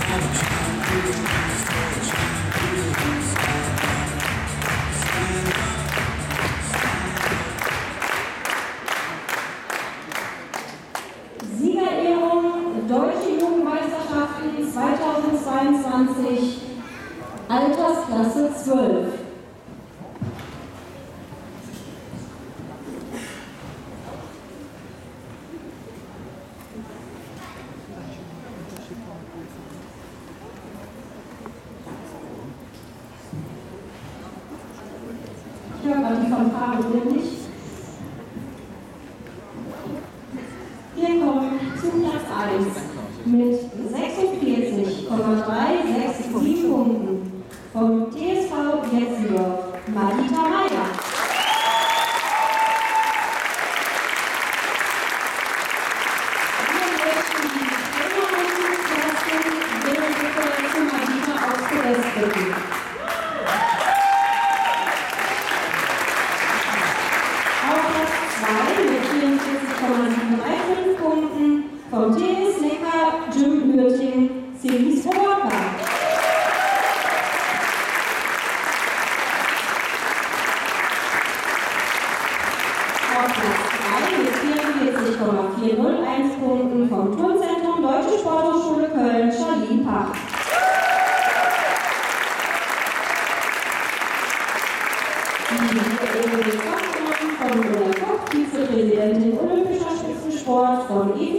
Deutsche Jugendmeisterschaften 2022, Altersklasse 12. Ich höre gerade die Fanfare nicht. Wir kommen zu Platz 1 mit 46,367 Punkten vom TSV Jetzendorf, Marita Meyer. Wir möchten die Trainermannschaftsärztin Benedikte zu Marita aufs Podest bitten. Auf Platz 2 mit 44,735 Punkten vom TS Neckar Gym Hürting, Silvis Oberka. Auf Platz 3 mit 44,401 Punkten vom Turnzentrum Deutsche Sporthochschule Köln, Charlene Pach. Von Ulla Koch, Vizepräsidentin Olympischer Spitzensport von